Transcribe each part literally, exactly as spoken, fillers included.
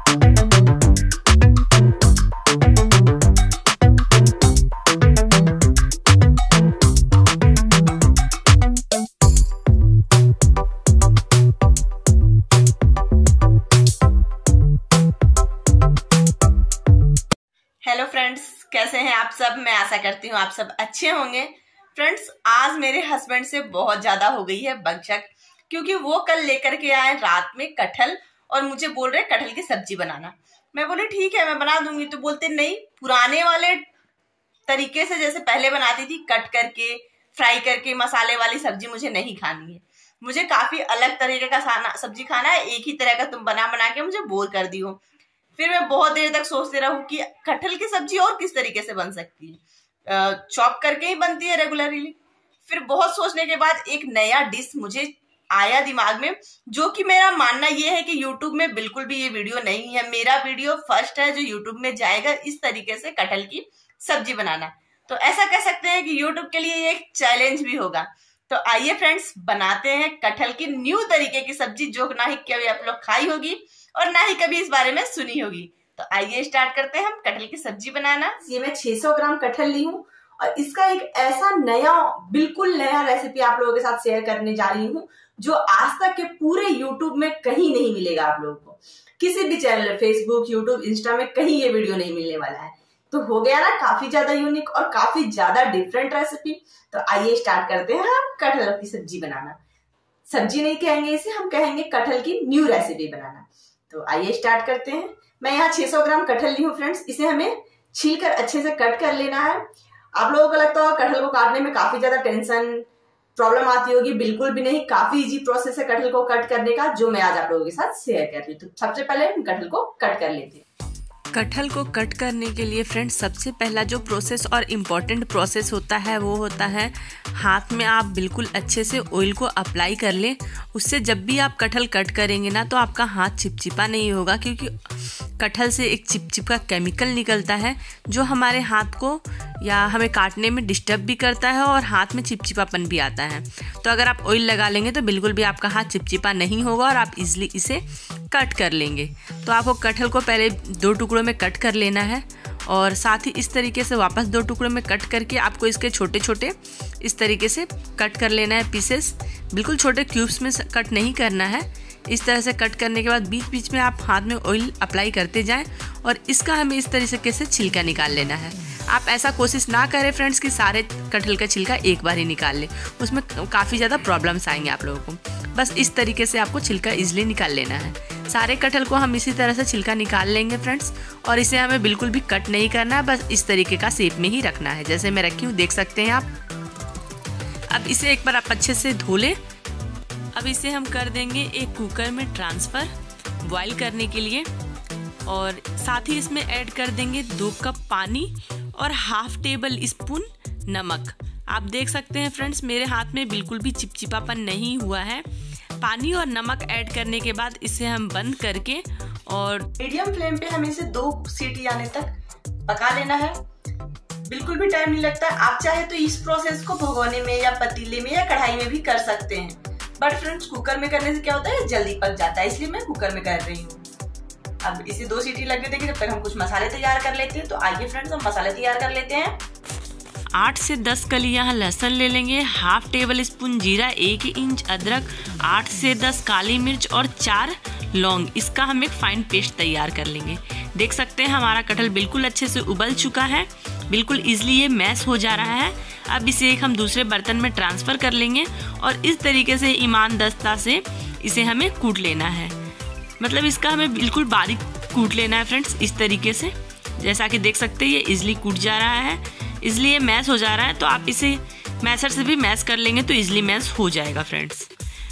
Hello friends, कैसे हैं आप सब। मैं आशा करती हूँ आप सब अच्छे होंगे। फ्रेंड्स, आज मेरे हस्बैंड से बहुत ज्यादा हो गई है बकझक, क्योंकि वो कल लेकर के आए रात में कटहल और मुझे बोल रहे कटहल की सब्जी बनाना। मैं बोले ठीक है, मैं बना दूंगी। तो बोलते नहीं, पुराने वाले तरीके से जैसे पहले बनाती थी, कट करके फ्राई करके मसाले वाली सब्जी मुझे नहीं खानी है। मुझे काफी अलग तरीके का सब्जी खाना है। एक ही तरह का तुम बना बना के मुझे बोर कर दी हो। फिर मैं बहुत देर तक सोचते रहूं कि कटहल की सब्जी और किस तरीके से बन सकती है। चॉप करके ही बनती है रेगुलरली। फिर बहुत सोचने के बाद एक नया डिश मुझे आया दिमाग में, जो कि मेरा मानना ये है कि यूट्यूब में बिल्कुल भी ये वीडियो नहीं है। मेरा वीडियो फर्स्ट है जो यूट्यूब में जाएगा इस तरीके से कटहल की सब्जी बनाना। तो ऐसा कह सकते हैं कि यूट्यूब के लिए ये एक चैलेंज भी होगा। तो आइए फ्रेंड्स, बनाते हैं कटहल की न्यू तरीके की सब्जी, जो ना ही कभी आप लोग खाई होगी और ना ही कभी इस बारे में सुनी होगी। तो आइए स्टार्ट करते हैं हम कटहल की सब्जी बनाना। ये मैं छह सौ ग्राम कटहल ली हूँ और इसका एक ऐसा नया, बिल्कुल नया रेसिपी आप लोगों के साथ शेयर करने जा रही हूँ, जो आज तक के पूरे यूट्यूब में कहीं नहीं मिलेगा। आप लोगों को किसी भी चैनल, फेसबुक, यूट्यूब, इंस्टा में कहीं ये वीडियो नहीं मिलने वाला है। तो हो गया ना काफी ज्यादा यूनिक और काफी ज्यादा डिफरेंट रेसिपी। तो आइए स्टार्ट करते हैं हम कटहल की सब्जी बनाना। सब्जी नहीं कहेंगे इसे, हम कहेंगे कटहल की न्यू रेसिपी बनाना। तो आइए स्टार्ट करते हैं। मैं यहाँ छह सौ ग्राम कटहल ली हूँ फ्रेंड्स। इसे हमें छीलकर अच्छे से कट कर लेना है। आप लोगों को लगता होगा कटहल को काटने में काफी ज्यादा टेंशन, प्रॉब्लम आती होगी। बिल्कुल भी नहीं, काफी इजी प्रोसेस है कटहल को कट करने का, जो मैं आज आप लोगों के साथ शेयर कर रही हूँ। तो सबसे पहले हम कटहल को कट कर लेते हैं। कटहल को कट करने के लिए फ्रेंड्स सबसे पहला जो प्रोसेस और इम्पॉर्टेंट प्रोसेस होता है वो होता है हाथ में आप बिल्कुल अच्छे से ऑयल को अप्लाई कर लें। उससे जब भी आप कटहल कट करेंगे ना तो आपका हाथ चिपचिपा नहीं होगा, क्योंकि कटहल से एक चिपचिप का केमिकल निकलता है जो हमारे हाथ को या हमें काटने में डिस्टर्ब भी करता है और हाथ में चिपचिपापन भी आता है। तो अगर आप ऑयल लगा लेंगे तो बिल्कुल भी आपका हाथ चिपचिपा नहीं होगा और आप इजीली इसे कट कर लेंगे। तो आपको कटहल को पहले दो टुकड़ों में कट कर लेना है और साथ ही इस तरीके से वापस दो टुकड़ों में कट करके आपको इसके छोटे छोटे इस तरीके से कट कर लेना है पीसेस। बिल्कुल छोटे क्यूब्स में कट नहीं करना है। इस तरह से कट करने के बाद बीच बीच में आप हाथ में ऑयल अप्लाई करते जाएं और इसका हमें इस तरीके से छिलका निकाल लेना है। आप ऐसा कोशिश ना करें फ्रेंड्स कि सारे कटहल का छिलका एक बार ही निकाल लें, उसमें काफ़ी ज़्यादा प्रॉब्लम्स आएंगे आप लोगों को। बस इस तरीके से आपको छिलका ईजिली निकाल लेना है। सारे कटहल को हम इसी तरह से छिलका निकाल लेंगे फ्रेंड्स, और इसे हमें बिल्कुल भी कट नहीं करना है, बस इस तरीके का शेप में ही रखना है जैसे मैं रखी हूँ, देख सकते हैं आप। अब इसे एक बार आप अच्छे से धो लें। अब इसे हम कर देंगे एक कुकर में ट्रांसफ़र बॉईल करने के लिए, और साथ ही इसमें ऐड कर देंगे दो कप पानी और हाफ टेबल स्पून नमक। आप देख सकते हैं फ्रेंड्स मेरे हाथ में बिल्कुल भी चिपचिपापन नहीं हुआ है। पानी और नमक ऐड करने के बाद इसे हम बंद करके और मीडियम फ्लेम पे हमें इसे दो सीटी आने तक पका लेना है। बिल्कुल भी टाइम नहीं लगता। आप चाहे तो इस प्रोसेस को भगोने में या पतीले में या कढ़ाई में भी कर सकते हैं, बट फ्रेंड्स कुकर में करने से क्या होता है, जल्दी पक जाता है, इसलिए मैं कुकर में कर रही हूँ। अब इसे दो सीटी लगने देंगे, जब तक हम कुछ मसाले तैयार कर लेते हैं। तो आइए फ्रेंड्स हम मसाले तैयार कर लेते हैं। आठ से दस कली यहाँ लहसुन ले लेंगे, हाफ टेबल स्पून जीरा, एक इंच अदरक, आठ से दस काली मिर्च और चार लौंग। इसका हम एक फाइन पेस्ट तैयार कर लेंगे। देख सकते हैं हमारा कटहल बिल्कुल अच्छे से उबल चुका है, बिल्कुल इजीली ये मैश हो जा रहा है। अब इसे एक हम दूसरे बर्तन में ट्रांसफ़र कर लेंगे और इस तरीके से ईमानदारी से इसे हमें कूट लेना है। मतलब इसका हमें बिल्कुल बारीक कूट लेना है फ्रेंड्स, इस तरीके से। जैसा कि देख सकते हैं ये इजीली कूट जा रहा है, इसलिए मैश हो जा रहा है। तो आप इसे मैशर से भी मैश कर लेंगे तो इजीली मैश हो जाएगा फ्रेंड्स।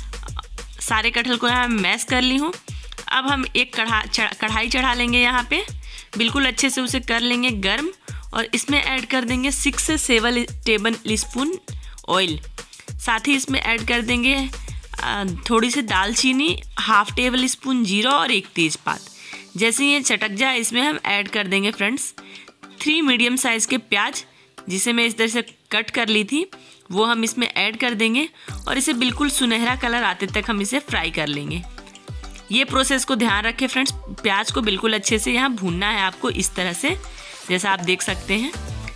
सारे कटहल को यहाँ मैश कर ली हूँ। अब हम एक कढ़ा कढ़ाई चढ़ा लेंगे यहाँ पे, बिल्कुल अच्छे से उसे कर लेंगे गर्म, और इसमें ऐड कर देंगे सिक्स से सेवन टेबल स्पून ऑयल। साथ ही इसमें ऐड कर देंगे थोड़ी सी दालचीनी, हाफ टेबल स्पून जीरा और एक तेज़पात। जैसे ये चटक जाए इसमें हम ऐड कर देंगे फ्रेंड्स थ्री मीडियम साइज़ के प्याज, जिसे मैं इस तरह से कट कर ली थी, वो हम इसमें ऐड कर देंगे और इसे बिल्कुल सुनहरा कलर आते तक हम इसे फ्राई कर लेंगे। ये प्रोसेस को ध्यान रखें फ्रेंड्स, प्याज को बिल्कुल अच्छे से यहाँ भूनना है आपको, इस तरह से जैसा आप देख सकते हैं।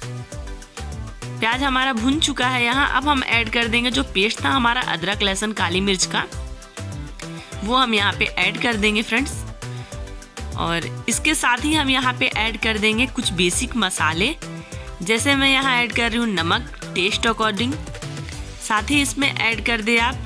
प्याज हमारा भुन चुका है यहाँ। अब हम ऐड कर देंगे जो पेस्ट था हमारा अदरक लहसुन काली मिर्च का, वो हम यहाँ पे ऐड कर देंगे फ्रेंड्स। और इसके साथ ही हम यहाँ पे ऐड कर देंगे कुछ बेसिक मसाले, जैसे मैं यहाँ ऐड कर रही हूँ नमक टेस्ट अकॉर्डिंग। साथ ही इसमें ऐड कर दे आप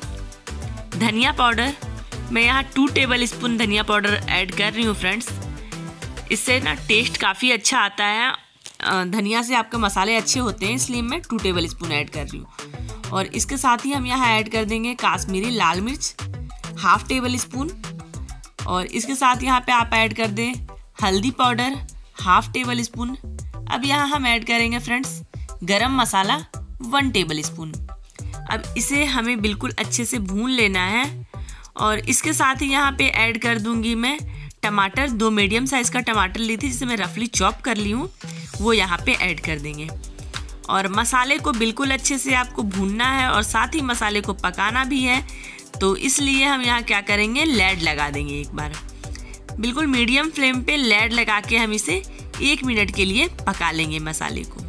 धनिया पाउडर। मैं यहाँ टू टेबल स्पून धनिया पाउडर ऐड कर रही हूँ फ्रेंड्स। इससे ना टेस्ट काफ़ी अच्छा आता है, धनिया से आपके मसाले अच्छे होते हैं, इसलिए मैं टू टेबल स्पून ऐड कर रही हूँ। और इसके साथ ही हम यहाँ ऐड कर देंगे काश्मीरी लाल मिर्च हाफ टेबल स्पून। और इसके साथ यहाँ पे आप ऐड कर दें हल्दी पाउडर हाफ टेबल स्पून। अब यहाँ हम ऐड करेंगे फ्रेंड्स गरम मसाला वन टेबल स्पून। अब इसे हमें बिल्कुल अच्छे से भून लेना है। और इसके साथ ही यहाँ पे ऐड कर दूंगी मैं टमाटर, दो मीडियम साइज़ का टमाटर ली थी जिसे मैं रफली चॉप कर ली हूँ, वो यहाँ पे ऐड कर देंगे। और मसाले को बिल्कुल अच्छे से आपको भूनना है और साथ ही मसाले को पकाना भी है, तो इसलिए हम यहाँ क्या करेंगे लेड लगा देंगे एक बार। बिल्कुल मीडियम फ्लेम पे लेड लगा के हम इसे एक मिनट के लिए पका लेंगे मसाले को।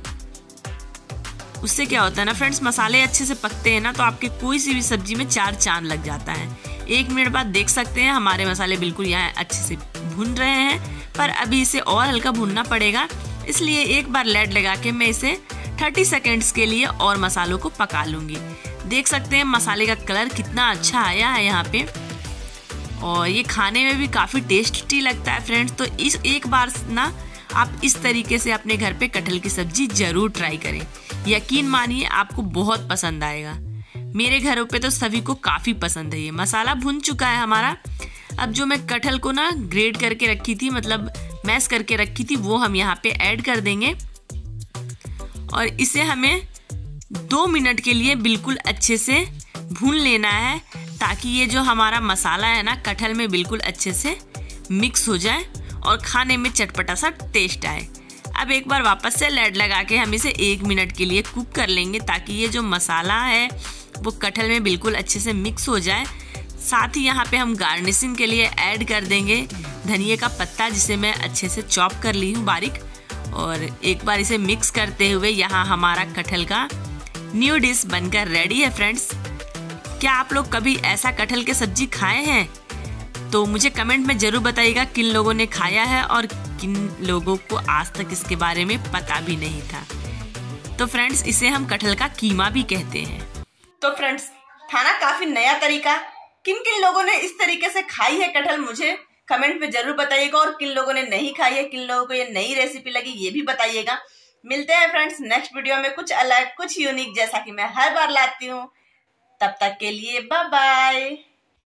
उससे क्या होता है ना फ्रेंड्स, मसाले अच्छे से पकते हैं ना तो आपके कोई सी भी सब्जी में चार चांद लग जाता है। एक मिनट बाद देख सकते हैं हमारे मसाले बिल्कुल यहाँ अच्छे से भून रहे हैं, पर अभी इसे और हल्का भूनना पड़ेगा, इसलिए एक बार लेड लगा के मैं इसे तीस सेकेंड्स के लिए और मसालों को पका लूँगी। देख सकते हैं मसाले का कलर कितना अच्छा आया है यहाँ पे, और ये खाने में भी काफ़ी टेस्टी लगता है फ्रेंड्स। तो इस एक बार ना आप इस तरीके से अपने घर पे कटहल की सब्जी ज़रूर ट्राई करें, यकीन मानिए आपको बहुत पसंद आएगा। मेरे घरों पे तो सभी को काफ़ी पसंद है। ये मसाला भुन चुका है हमारा। अब जो मैं कटहल को ना ग्रेट करके रखी थी, मतलब मैश करके रखी थी, वो हम यहाँ पे ऐड कर देंगे। और इसे हमें दो मिनट के लिए बिल्कुल अच्छे से भून लेना है, ताकि ये जो हमारा मसाला है ना कटहल में बिल्कुल अच्छे से मिक्स हो जाए और खाने में चटपटा सा टेस्ट आए। अब एक बार वापस से लेड लगा के हम इसे एक मिनट के लिए कुक कर लेंगे, ताकि ये जो मसाला है वो कटहल में बिल्कुल अच्छे से मिक्स हो जाए। साथ ही यहाँ पे हम गार्निशिंग के लिए ऐड कर देंगे धनिया का पत्ता, जिसे मैं अच्छे से चॉप कर ली हूँ बारीक। और एक बार इसे मिक्स करते हुए यहाँ हमारा कटहल का न्यू डिश बनकर रेडी है फ्रेंड्स। क्या आप लोग कभी ऐसा कटहल की सब्जी खाए हैं? तो मुझे कमेंट में ज़रूर बताइएगा किन लोगों ने खाया है और किन लोगों को आज तक इसके बारे में पता भी नहीं था। तो फ्रेंड्स इसे हम कटहल का कीमा भी कहते हैं। तो फ्रेंड्स था ना काफी नया तरीका। किन किन लोगों ने इस तरीके से खाई है कटहल, मुझे कमेंट में जरूर बताइएगा। और किन लोगों ने नहीं खाई है, किन लोगों को ये नई रेसिपी लगी, ये भी बताइएगा। मिलते हैं फ्रेंड्स नेक्स्ट वीडियो में कुछ अलग कुछ यूनिक, जैसा कि मैं हर बार लाती हूँ। तब तक के लिए बाय बाय।